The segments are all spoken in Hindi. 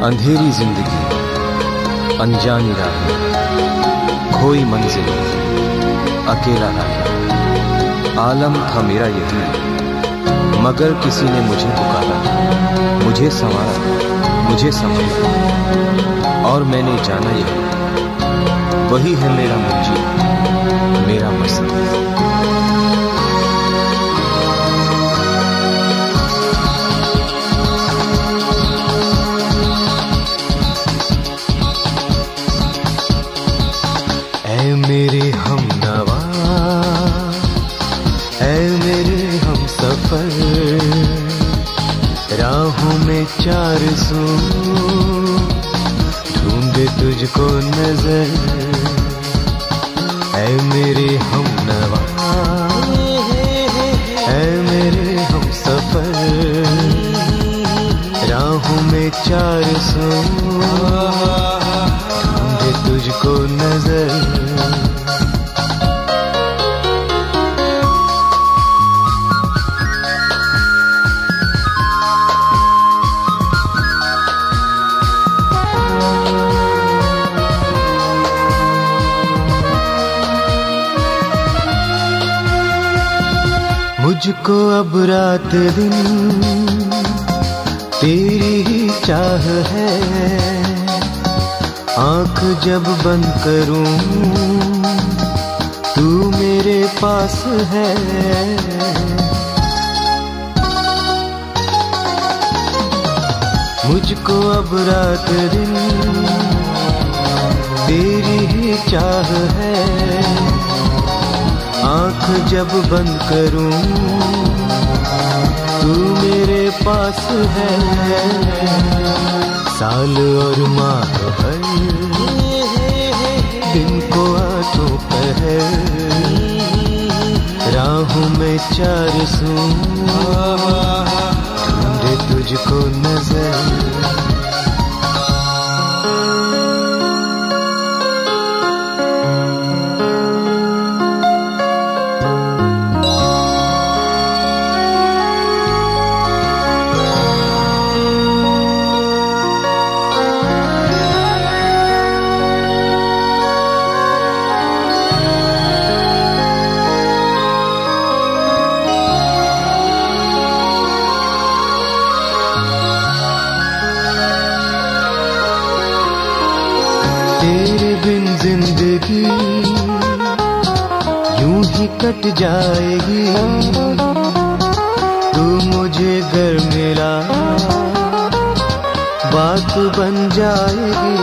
अंधेरी जिंदगी, अनजानी राह, खोई मंजिल, अकेला राह। आलम था मेरा यही, मगर किसी ने मुझे पुकारा, मुझे संवारा, मुझे संभाला, और मैंने जाना यही वही है मेरा मंजिल, मेरा मकसद। ऐ मेरे हमनवा, ऐ मेरे हम सफर, राहों में चार सू ढूंढे तुझको नजर। ऐ मेरे हमनवा, ऐ मेरे हम सफर, राहों में चार सू ढूंढे तुझको नजर। मुझको अब रात दिन तेरी ही चाह है, आँख जब बंद करूं तू मेरे पास है। मुझको अब रात दिन तेरी ही चाह है, आँख जब बंद करूं तू मेरे पास है। साल और माह भर दिन को आठों पहर, राहों में चार सू ढूंढे तुझको नजर। तेरे बिन जिंदगी यूं ही कट जाएगी, तू मुझे घर मिला बात बन जाएगी।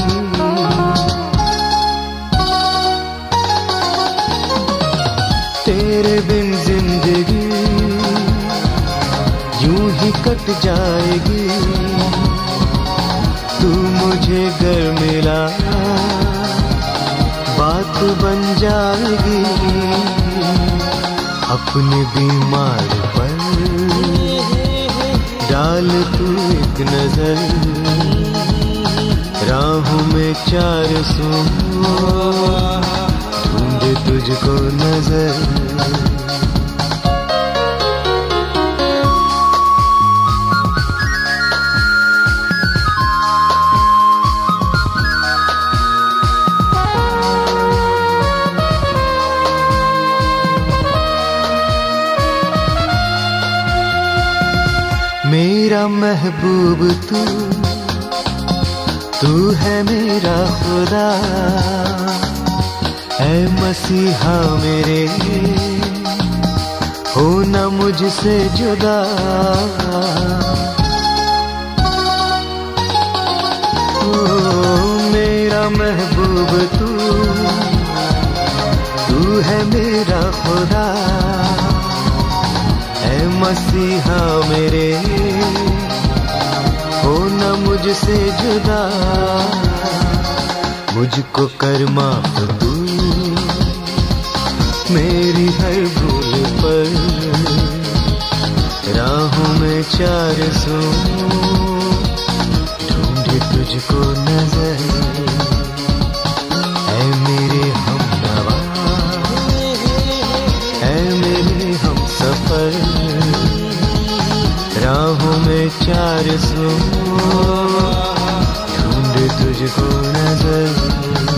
तेरे बिन जिंदगी यूं ही कट जाएगी, तू मुझे घर मिला बात बन जाएगी। अपने बीमार पर डाल तू एक नजर, राहों में चार सू ढूंढे तुझको नजर। मेरा महबूब तू, तू है मेरा खुदा, ऐ मसीहा मेरे हो ना मुझसे जुदा। ओ मेरा महबूब तू, तू है मेरा खुदा, ऐ मसीहा मेरे हो न मुझसे जुदा। मुझको कर माफ तू मेरी हर भूल पर, राहों में चार सू ढूंढे तुझको नजर। ऐ मेरे हमनवा, ऐ मेरे हम सफर, राहों में चार सू तुझको नजर